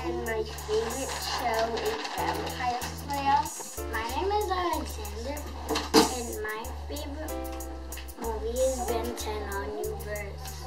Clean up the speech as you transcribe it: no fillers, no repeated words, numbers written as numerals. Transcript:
and my favorite show is Vampire Slayer. My name is Alexander, and my favorite movie is Ben 10 on Universe.